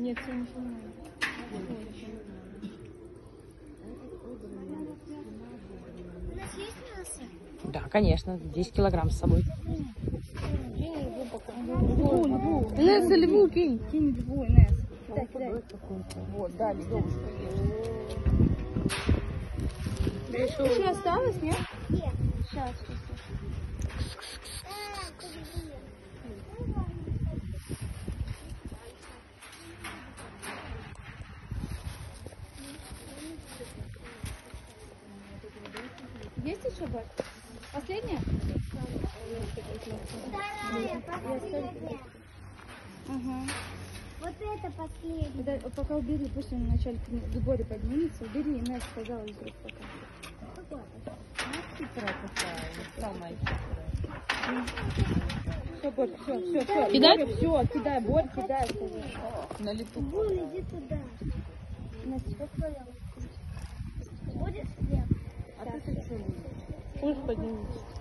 Нет, все не снимаю. У нас есть мясо? Да, конечно, 10 килограмм с собой. Инесса, льву кинь. Кинь льву, Инесса. Кидай, кидай. Вот, да, ледовушка есть. Еще осталось, нет? Нет. Сейчас. Есть еще бар? Последняя? Вторая, последняя. Ага. Вот это последняя. Да, пока убери, пусть он вначале в сборе поднимется. Убери, Инесса сказала из рук пока. Самая. Все, Борь, все. Кидать? Все, кидай, Борь, кидай. На лету. Вон, иди туда. Настя, Что твоя? Будешь хлеб? пусть поднимется.